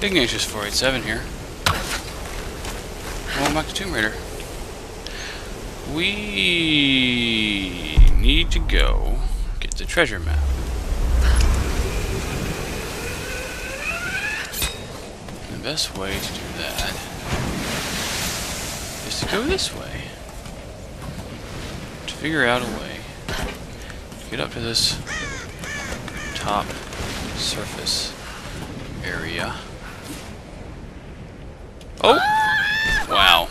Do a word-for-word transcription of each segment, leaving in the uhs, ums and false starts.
Big Anxious four eighty-seven here. Welcome back to Tomb Raider. We need to go get the treasure map. The best way to do that is to go this way. To figure out a way to get up to this top surface area. Oh! Wow.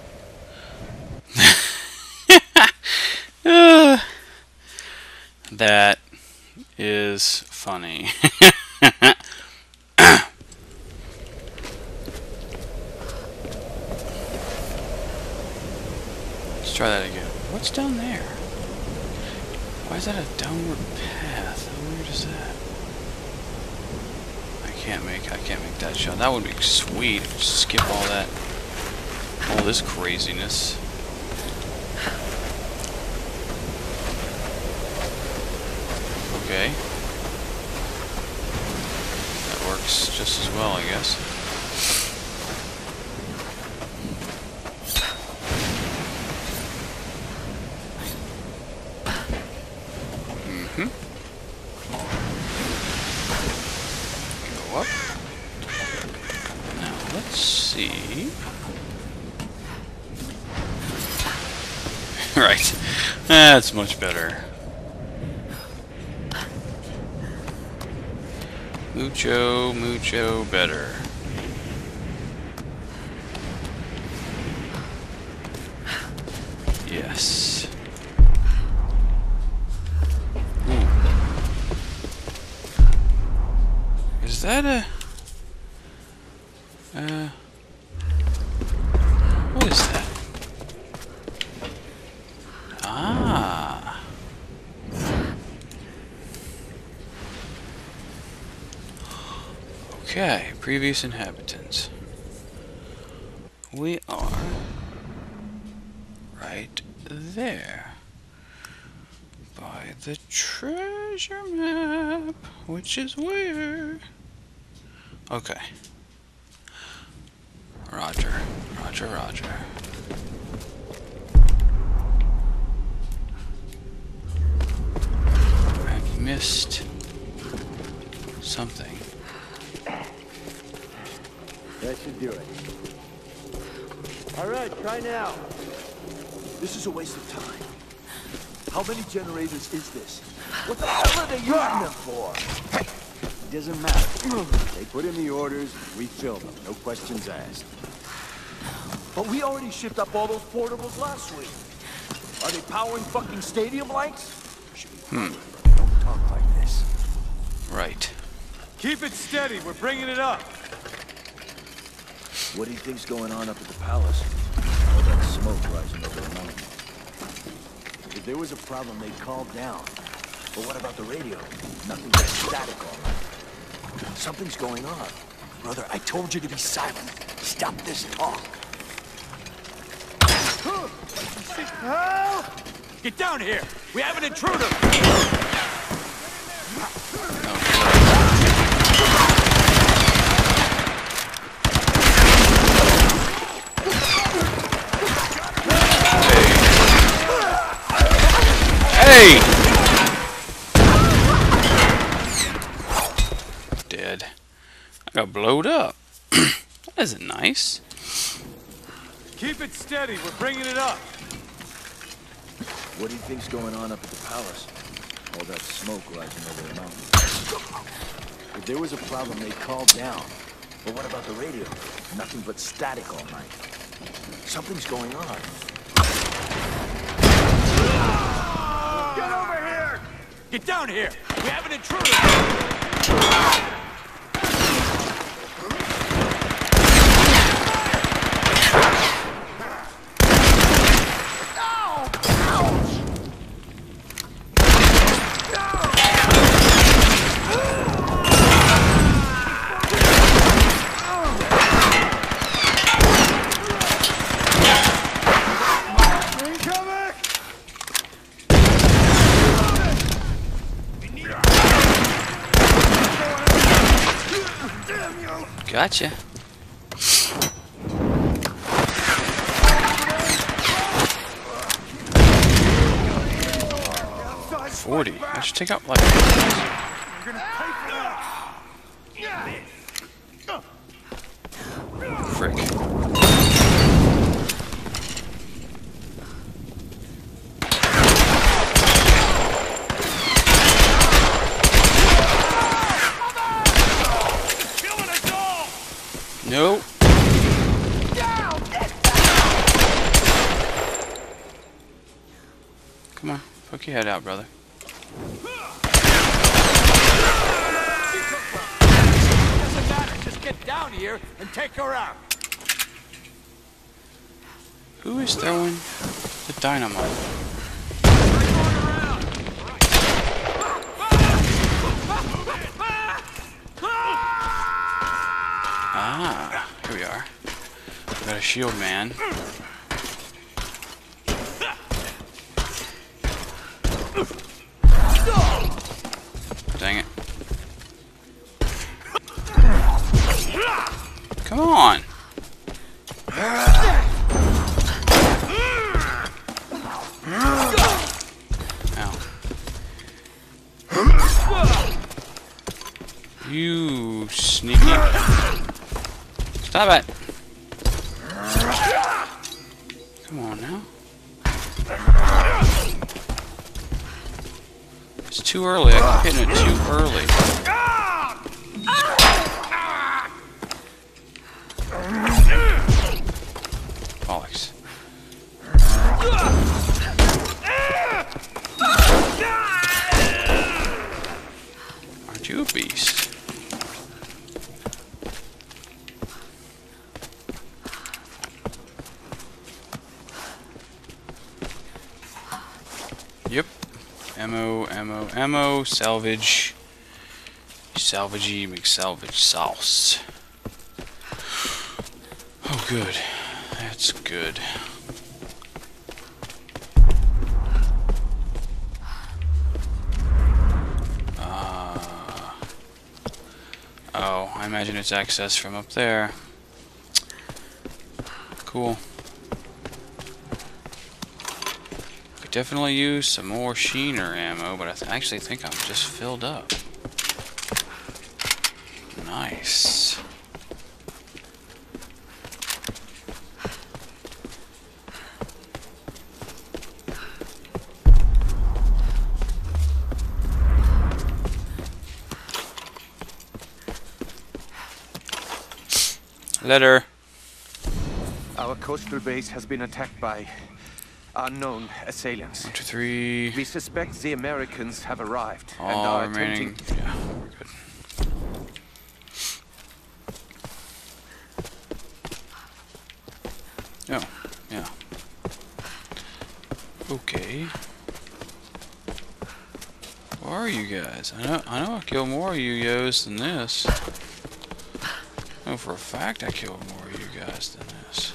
uh, that is funny. Let's try that again. What's down there? Why is that a downward path? How weird is that? I can't make I can't make that shot. That would be sweet. Just skip all that all this craziness. Okay. That works just as well, I guess. Mm-hmm. Go up. Now, let's see. Right. That's much better. Mucho, mucho better. Yes. Ooh. Is that a... Uh... What is that? Ah. Okay, previous inhabitants. We are right there by the treasure map, which is where? Okay. Roger, Roger, Roger. I've missed something. That should do it. All right, try now. This is a waste of time. How many generators is this? What the hell are they using them for? It doesn't matter. They put in the orders, we fill them. No questions asked. But we already shipped up all those portables last week. Are they powering fucking stadium lights? Hmm. Don't talk like this. Right. Keep it steady. We're bringing it up. What do you think's going on up at the palace? All that smoke rising over the mountain. If there was a problem, they'd call down. But what about the radio? Nothing but static all night. Something's going on. Brother, I told you to be silent. Stop this talk. Help! Get down here! We have an intruder! Hey! Dead. I got blowed up. That isn't nice. Keep it steady. We're bringing it up. What do you think's going on up at the palace? All that smoke rising over the mountain. If there was a problem, they'd call down. But what about the radio? Nothing but static all night. Something's going on. Get over here! Get down here! We have an intruder! Gotcha. Forty. I should take out like. Frick. Nope. Come on, poke your head out, brother. Doesn't matter. Just get down here and take her out. Who is throwing the dynamite? Ah, here we are. We got a shield man. Dang it. Come on. Ow. You sneaky. Stop it. Come on now. It's too early. I keep hitting it too early. Bollocks. Aren't you a beast? Yep. Ammo, ammo, ammo, salvage. Salvagey McSalvage sauce. Oh, good. That's good. Uh, oh, I imagine it's access from up there. Cool. Could definitely use some more Sheener ammo, but I th actually think I'm just filled up. Nice. Letter. Our coastal base has been attacked by unknown assailants. One, two, three. We suspect the Americans have arrived and All are remaining. attempting. Yeah, we're good. Oh, yeah. Okay. Where are you guys? I know I know I killed more of you yos than this. I know for a fact I killed more of you guys than this.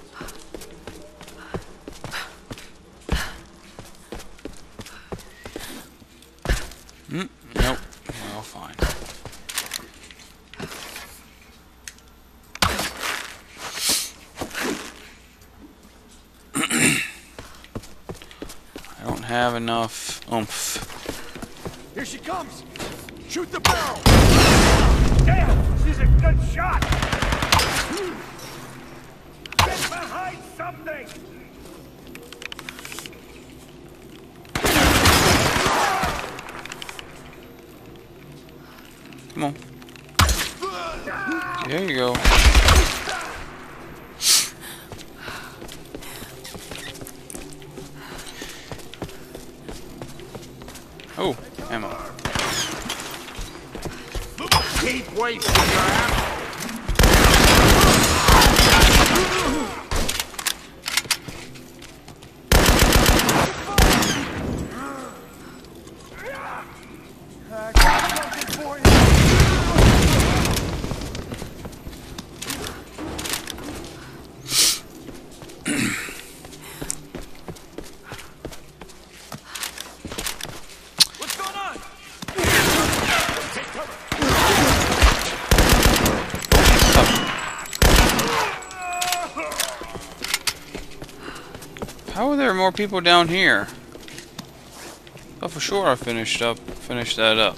Hmm, nope. Well, fine. I don't have enough oomph. Here she comes. Shoot the barrel. Damn, she's a good shot. Get behind something. Come on. There you go. Oh, ammo. Keep wasting your ammo. more people down here? Oh, for sure I finished up, finished that up.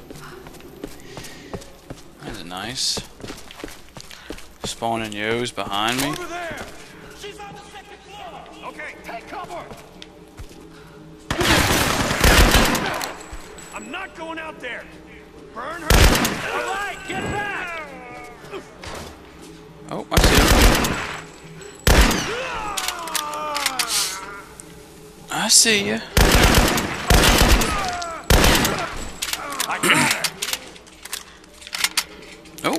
That's nice. Spawning yos behind me. Over there! She's on the second floor! Okay, take cover! I'm not going out there! Burn her! Alright, get back! Oh, I see you. I see you. I got her! Oh.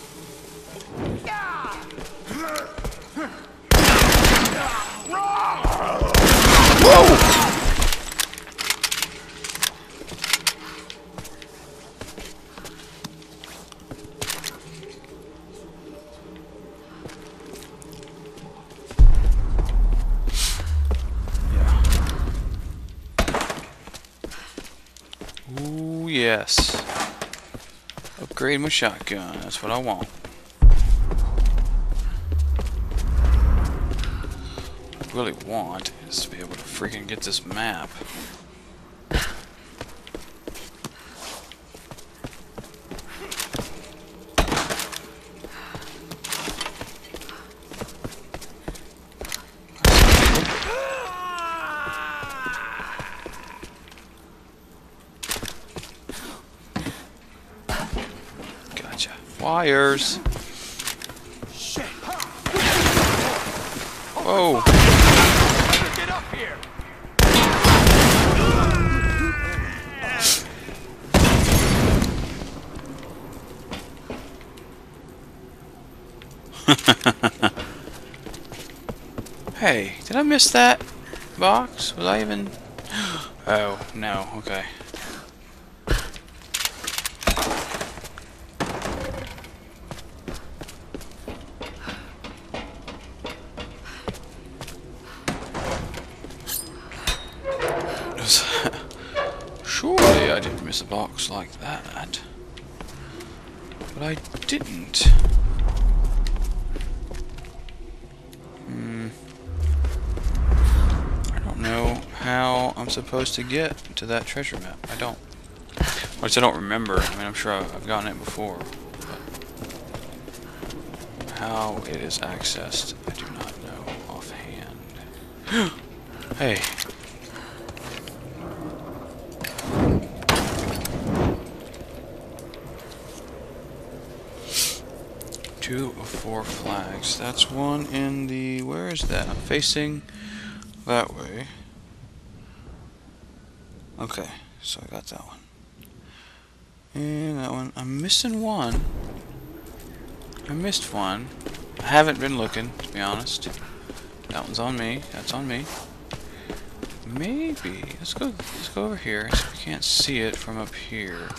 Whoa! Ooh, yes. Upgrade my shotgun. That's what I want. What I really want is to be able to freaking get this map. Gotcha. Wires. Shit! Whoa. Get up here! Hey, did I miss that box? Was I even... Oh, no, okay. Surely I didn't miss a box like that. But I didn't. Hmm. I don't know how I'm supposed to get to that treasure map. I don't. Or at least I don't remember. I mean, I'm sure I've gotten it before. But how it is accessed, I do not know offhand. Hey. Two of four flags. That's one in the... Where is that? I'm facing that way. Okay, so I got that one. And that one. I'm missing one. I missed one. I haven't been looking, to be honest. That one's on me. That's on me. Maybe. Let's go. Let's go over here. So we can't see it from up here.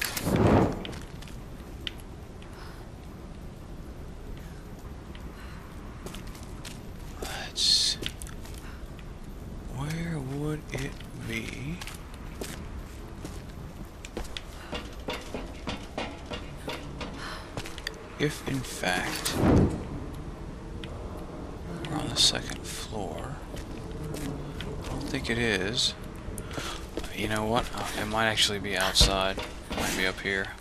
Let's. Where would it be? If in fact we're on the second floor. I don't think it is. You know what? Uh, it might actually be outside. It might be up here.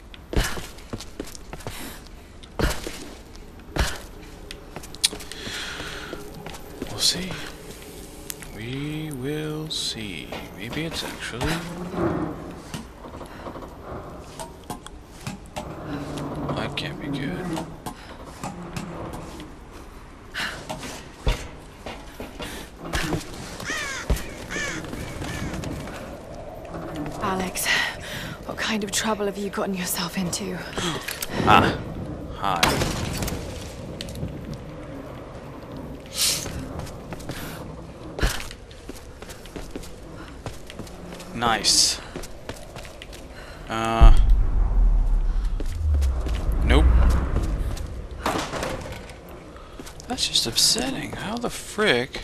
We'll see. We will see. Maybe it's actually... That can't be good. Alex, what kind of trouble have you gotten yourself into? Ah. Hi. Nice. Uh. Nope. That's just upsetting. How the frick?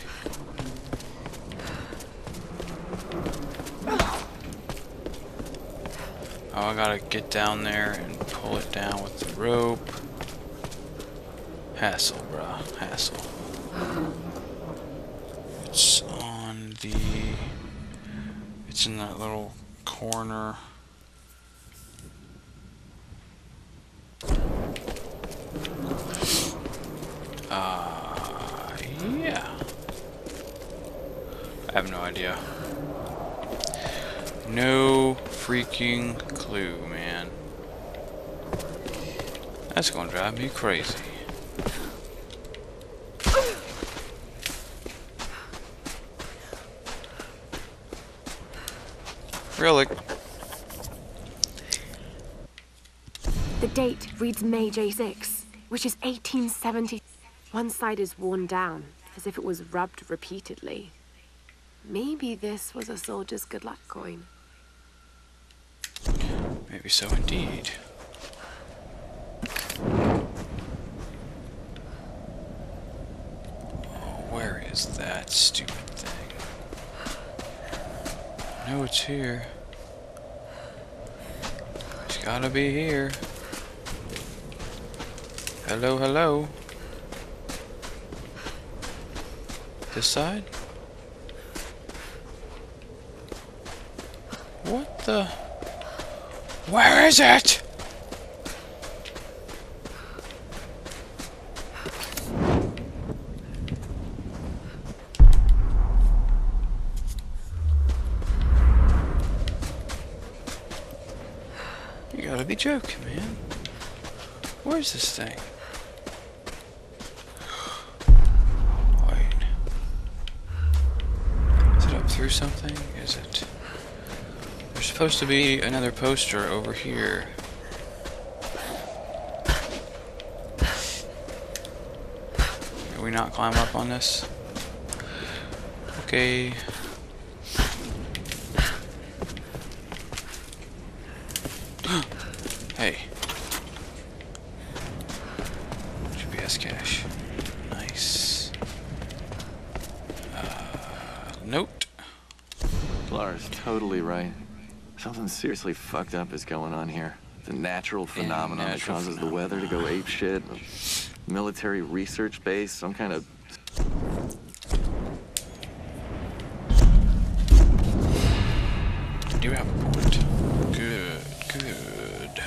Oh, I gotta get down there and pull it down with the rope. Hassle, bruh. Hassle. It's on the... It's in that little corner. Uh, yeah. I have no idea. No freaking clue, man. That's gonna drive me crazy. Relic. The date reads May J six, which is eighteen seventy. One side is worn down, as if it was rubbed repeatedly. Maybe this was a soldier's good luck coin. Maybe so indeed. Oh, where is that stupid thing? I know it's here. It's gotta be here. Hello, hello. This side? What the? Where is it? You gotta be joking, man. Where's this thing? Wait. Is it up through something? Is it? There's supposed to be another poster over here. Can we not climb up on this? Okay. Hey. G P S cache. Nice. Uh, note. Lara's totally right. Something seriously fucked up is going on here. It's a natural phenomenon that natural causes the weather to go apeshit. A military research base, some kind of... You have a point. Good, good.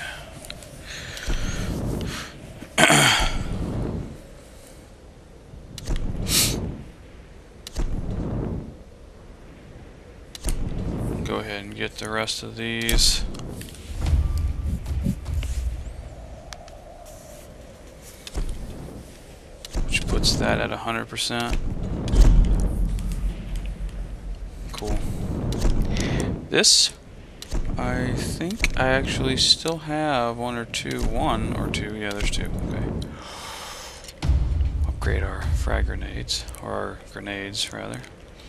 Go ahead and get the rest of these. Which puts that at one hundred percent. Cool. This, I think I actually still have one or two. One or two. Yeah, there's two. Okay. Upgrade our frag grenades. Or our grenades, rather.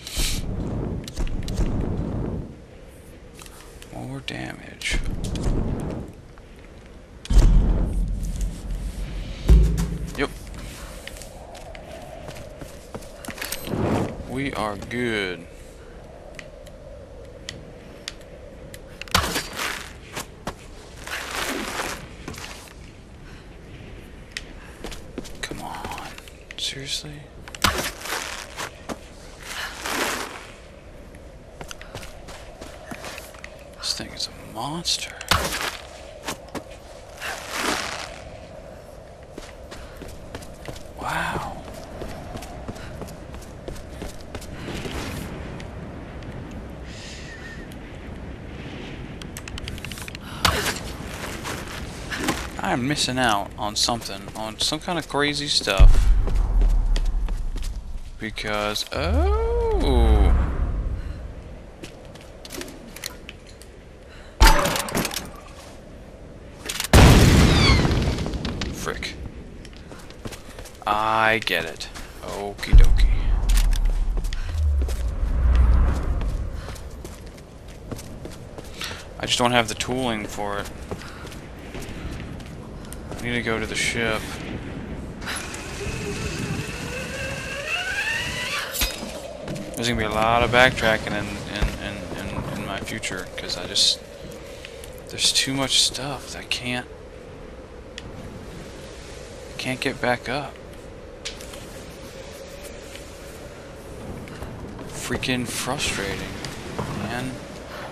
More damage. Yep. We are good. Come on. Seriously? This thing is a monster. Wow. I'm missing out on something, on some kind of crazy stuff. Because, oh. Frick. I get it. Okie dokie. I just don't have the tooling for it. I need to go to the ship. There's gonna be a lot of backtracking in in, in, in, in my future, because I just there's too much stuff that I can't can't get back up. Freaking frustrating, man.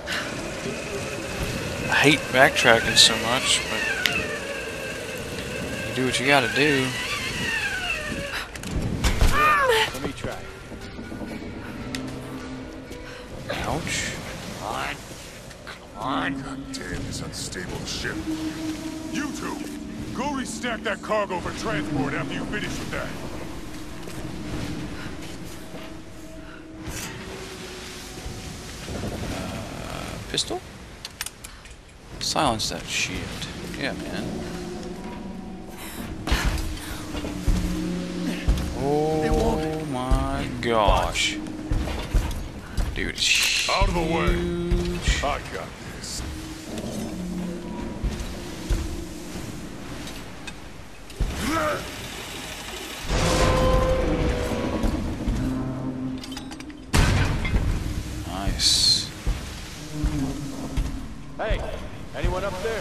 I hate backtracking so much, but you do what you gotta do. Let me try. Ouch. Come on. Come on. God damn this unstable ship. You two, go restack that cargo for transport after you finish with that. Uh, pistol? Silence that shit. Yeah, man. Oh my gosh. Dude, it's huge. Out of the way. I got this. Nice. Hey, anyone up there?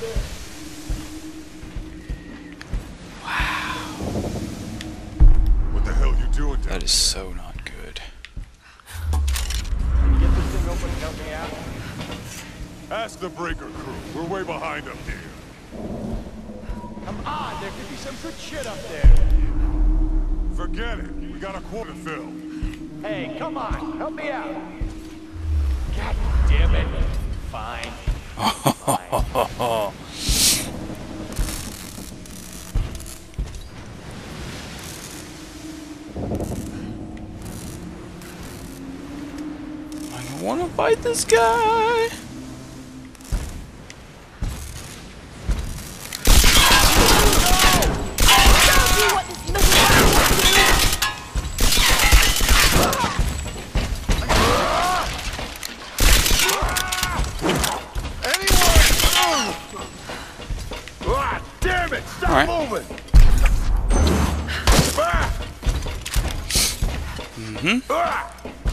What the hell you doing down That is so not good. Can you get this thing open and help me out? there? Ask the breaker crew. We're way behind up here. Come on, there could be some good shit up there. Forget it. We got a quarter fill. Hey, come on, help me out. God damn it. Fine. Fine. I don't want to fight this guy. Ah, damn it! Stop All right. moving! Ah! Mm-hmm. Ah!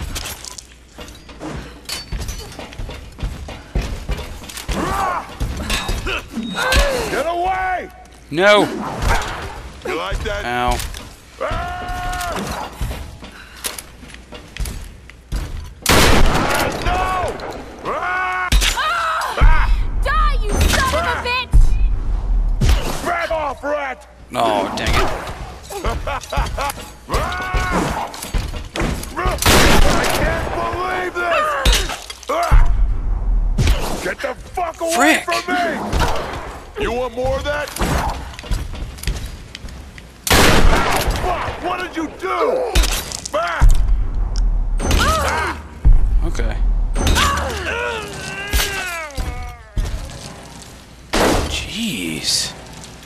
Ah! Get away! No. You like that? Ow. Ah! Ah, no! Ah! Die, you son of a bitch! Grab off, rat! Oh, dang it. I can't believe this! Ah! Get the fuck away Frick. from me! You want more of that? Fuck! What did you do? Ah! Ah! Okay. Jeez.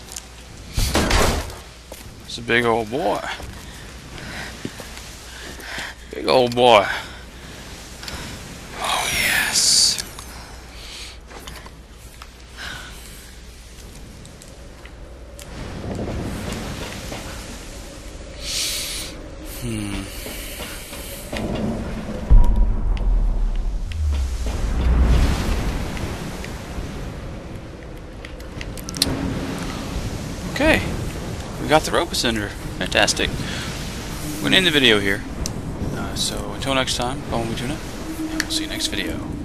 It's a big old boy. Big old boy. Oh, yes. Hmm. Okay, we got the rope ascender. Fantastic. We're gonna end the video here. Uh, so until next time, call me Tuna, and we'll see you next video.